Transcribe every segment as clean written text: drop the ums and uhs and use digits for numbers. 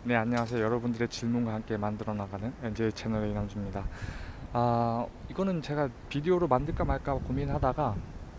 네, 안녕하세요. 여러분들의 질문과 함께 만들어 나가는 NJ 채널의 이남주입니다. 이거는 제가 비디오로 만들까 말까 고민하다가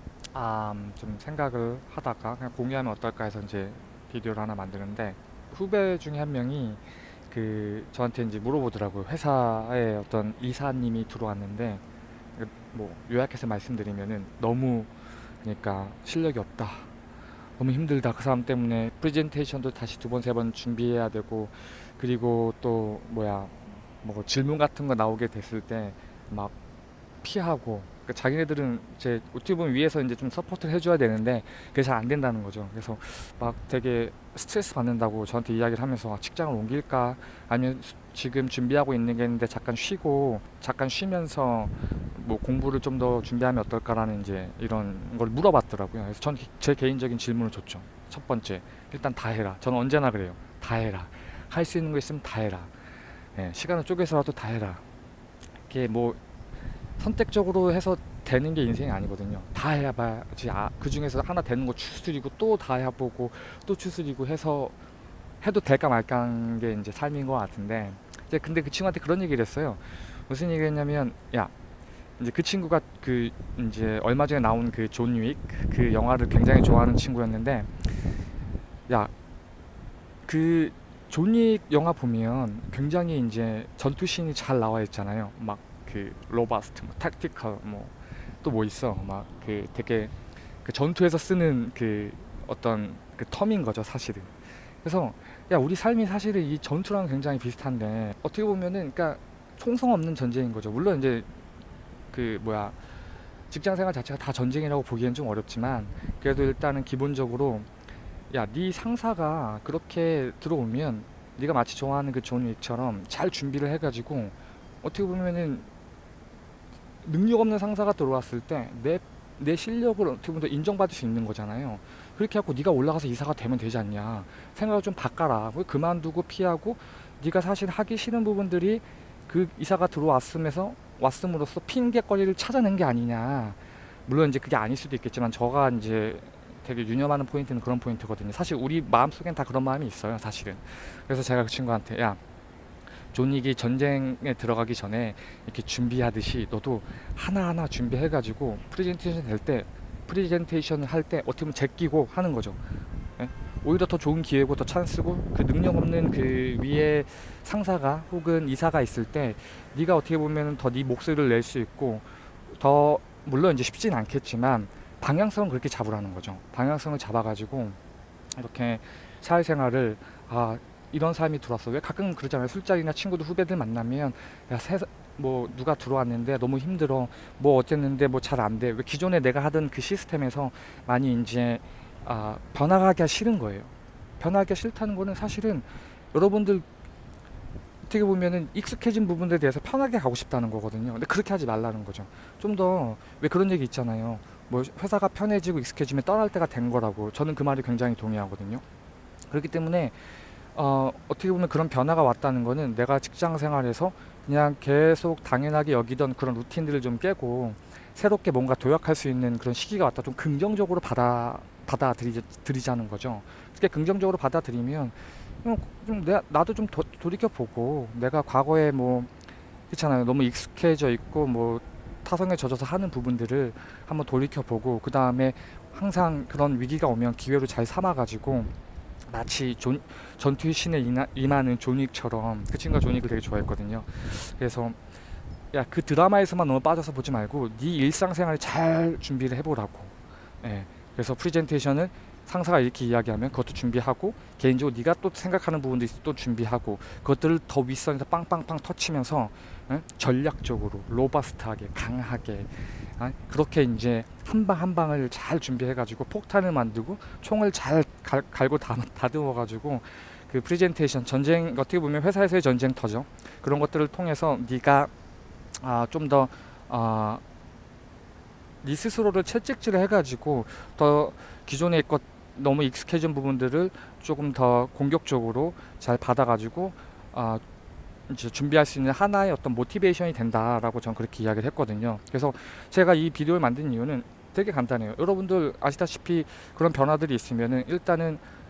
좀 생각을 하다가 그냥 공유하면 어떨까 해서 이제 비디오를 하나 만드는데, 후배 중에 한 명이 저한테 이제 물어보더라고요. 회사에 어떤 이사님이 들어왔는데, 뭐 요약해서 말씀드리면은 너무, 그러니까 실력이 없다, 너무 힘들다, 그 사람 때문에 프레젠테이션도 다시 두 번 세 번 준비해야 되고, 그리고 또 뭐 질문 같은 거 나오게 됐을 때 막 피하고, 그러니까 자기네들은 이제 어떻게 보면 위에서 이제 좀 서포트를 해줘야 되는데 그게 잘 안 된다는 거죠. 그래서 막 되게 스트레스 받는다고 저한테 이야기를 하면서 직장을 옮길까, 아니면 지금 준비하고 있는 게 있는데 잠깐 쉬고, 잠깐 쉬면서 뭐 공부를 좀 더 준비하면 어떨까라는 이제 이런 걸 물어봤더라고요. 그래서 전 제 개인적인 질문을 줬죠. 첫 번째, 일단 다 해라. 저는 언제나 그래요. 다 해라. 할 수 있는 거 있으면 다 해라. 예, 시간을 쪼개서라도 다 해라. 이게 뭐 선택적으로 해서 되는 게 인생이 아니거든요. 다 해봐야지. 그 중에서 하나 되는 거 추스리고 또 다 해보고 또 추스리고 해서 해도 될까 말까한 게 이제 삶인 것 같은데, 이제 근데 그 친구한테 그런 얘기를 했어요. 무슨 얘기했냐면, 야, 이제 그 친구가 이제 얼마 전에 나온 그 존 윅 그 영화를 굉장히 좋아하는 친구였는데, 야, 그 존 윅 영화 보면 굉장히 이제 전투씬이 잘 나와 있잖아요. 막 그 로바스트, 뭐 택티컬, 뭐 또 뭐 있어, 막 그 되게 그 전투에서 쓰는 그 어떤 그 텀인 거죠, 사실은. 그래서 야, 우리 삶이 사실은 이 전투랑 굉장히 비슷한데, 어떻게 보면은 그러니까 총성 없는 전쟁인 거죠. 물론 이제 그 뭐야 직장 생활 자체가 다 전쟁이라고 보기엔 좀 어렵지만, 그래도 일단은 기본적으로, 야, 네 상사가 그렇게 들어오면 네가 마치 좋아하는 그 존 윅처럼 잘 준비를 해가지고, 어떻게 보면은 능력 없는 상사가 들어왔을 때 내 실력을 어떻게 보면 더 인정받을 수 있는 거잖아요. 그렇게 하고 네가 올라가서 이사가 되면 되지 않냐. 생각을 좀 바꿔라. 그만두고 피하고, 네가 사실 하기 싫은 부분들이 그 이사가 왔음으로써 핑계거리를 찾아낸 게 아니냐. 물론 이제 그게 아닐 수도 있겠지만, 저가 이제 되게 유념하는 포인트는 그런 포인트거든요. 사실 우리 마음속엔 다 그런 마음이 있어요, 사실은. 그래서 제가 그 친구한테, 야, 존 윅이 전쟁에 들어가기 전에 이렇게 준비하듯이 너도 하나하나 준비해가지고 프레젠테이션을 할 때 어떻게 보면 제끼고 하는 거죠. 예? 오히려 더 좋은 기회고 더 찬스고, 그 능력 없는 그 위에 상사가 혹은 이사가 있을 때 네가 어떻게 보면 더 네 목소리를 낼 수 있고, 더, 물론 이제 쉽진 않겠지만 방향성은 그렇게 잡으라는 거죠. 방향성을 잡아가지고 이렇게 사회생활을, 이런 삶이 들어왔어. 왜 가끔 그러잖아요. 술자리나 친구들, 후배들 만나면, 야, 뭐 누가 들어왔는데 너무 힘들어, 뭐 어쨌는데 뭐 잘 안 돼. 왜 기존에 내가 하던 그 시스템에서 많이 이제 변화하기가 싫은 거예요. 변화하기가 싫다는 거는 사실은 여러분들 어떻게 보면은 익숙해진 부분들에 대해서 편하게 가고 싶다는 거거든요. 근데 그렇게 하지 말라는 거죠. 좀 더, 왜 그런 얘기 있잖아요. 뭐 회사가 편해지고 익숙해지면 떠날 때가 된 거라고. 저는 그 말이 굉장히 동의하거든요. 그렇기 때문에 어떻게 보면 그런 변화가 왔다는 거는 내가 직장 생활에서 그냥 계속 당연하게 여기던 그런 루틴들을 좀 깨고 새롭게 뭔가 도약할 수 있는 그런 시기가 왔다. 좀 긍정적으로 받아들이자는 거죠. 그렇게 긍정적으로 받아들이면 나도 좀 돌이켜보고, 내가 과거에 뭐 그렇잖아요. 너무 익숙해져 있고 뭐 타성에 젖어서 하는 부분들을 한번 돌이켜보고, 그 다음에 항상 그런 위기가 오면 기회로 잘 삼아가지고, 마치 전투의 신에 임하는 존 윅처럼. 그 친구가 존 윅을 되게 좋아했거든요. 그래서 야, 그 드라마에서만 너무 빠져서 보지 말고 네 일상생활을 잘 준비를 해보라고. 예. 그래서 프레젠테이션을 상사가 이렇게 이야기하면 그것도 준비하고, 개인적으로 네가 또 생각하는 부분도 있어 또 준비하고, 그것들을 더 윗선에서 빵빵빵 터치면서, 전략적으로 로버스트하게 강하게, 그렇게 이제 한 방 한 방을 잘 준비해가지고 폭탄을 만들고 총을 잘 갈고 다듬어가지고, 그 프레젠테이션, 전쟁, 어떻게 보면 회사에서의 전쟁터죠. 그런 것들을 통해서 네가 좀 더 네 스스로를 채찍질을 해가지고 더 기존에 있고 너무 익숙해진 부분들을 조금 더 공격적으로 잘 받아가지고 이제 준비할 수 있는 하나의 어떤 모티베이션이 된다라고 저는 그렇게 이야기를 했거든요. 그래서 제가 이 비디오를 만든 이유는 되게 간단해요. 여러분들 아시다시피 그런 변화들이 있으면은 일단은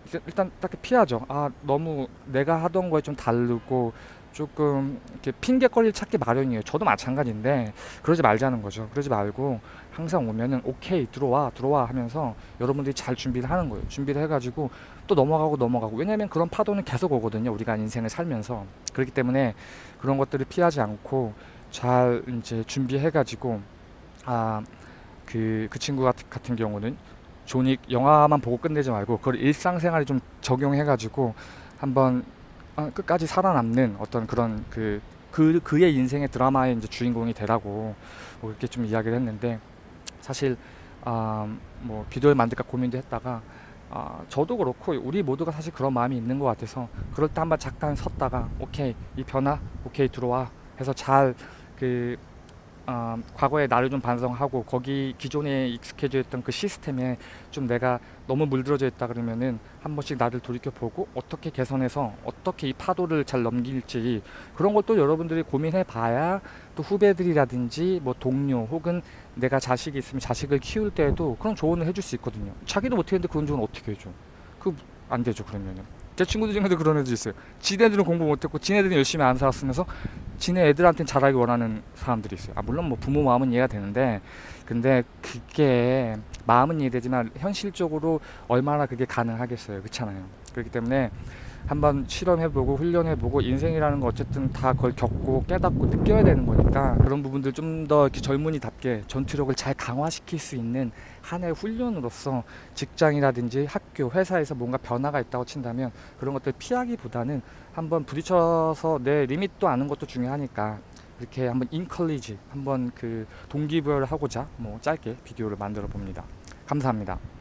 일단 딱히 피하죠. 아, 너무 내가 하던 거에 좀 다르고 조금 이렇게 핑계거리를 찾기 마련이에요. 저도 마찬가지인데 그러지 말자는 거죠. 그러지 말고 항상 오면은 오케이 들어와 들어와 하면서 여러분들이 잘 준비를 하는 거예요. 준비를 해가지고 또 넘어가고 왜냐면 그런 파도는 계속 오거든요. 우리가 인생을 살면서. 그렇기 때문에 그런 것들을 피하지 않고 잘 이제 준비해가지고 아, 그 친구 같은 경우는 존윅 영화만 보고 끝내지 말고 그걸 일상생활에 좀 적용해가지고 한번 끝까지 살아남는 어떤 그런 그의 인생의 드라마의 이제 주인공이 되라고 뭐 이렇게 좀 이야기를 했는데 사실 뭐 비디오를 만들까 고민도 했다가 저도 그렇고 우리 모두가 사실 그런 마음이 있는 것 같아서 그럴 때 한번 잠깐 섰다가 오케이 이 변화 오케이 들어와 해서 잘그 과거에 나를 좀 반성하고 거기 기존에 익숙해져 있던 그 시스템에 좀 내가 너무 물들어져 있다 그러면은 한 번씩 나를 돌이켜보고 어떻게 개선해서 어떻게 이 파도를 잘 넘길지 그런 걸 또 여러분들이 고민해 봐야 또 후배들이라든지 뭐 동료 혹은 내가 자식이 있으면 자식을 키울 때에도 그런 조언을 해줄 수 있거든요. 자기도 못했는데 그런 조언 어떻게 해줘? 그 안 되죠. 그러면은 제 친구들 중에도 그런 애들 있어요. 지네들은 공부 못했고 지네들은 열심히 안 살았으면서 지네 애들한테는 잘하기 원하는 사람들이 있어요. 물론 뭐 부모 마음은 이해가 되는데 근데 그게 마음은 이해되지만 현실적으로 얼마나 그게 가능하겠어요. 그렇잖아요. 그렇기 때문에 한번 실험해보고 훈련해보고 인생이라는 거 어쨌든 다 그걸 겪고 깨닫고 느껴야 되는 거니까 그런 부분들 좀 더 이렇게 젊은이답게 전투력을 잘 강화시킬 수 있는 하나의 훈련으로서 직장이라든지 학교, 회사에서 뭔가 변화가 있다고 친다면 그런 것들 피하기보다는 한번 부딪혀서 내 리밋도 아는 것도 중요하니까 이렇게 한번 인컬리지 한번 그 동기부여를 하고자 뭐 짧게 비디오를 만들어 봅니다. 감사합니다.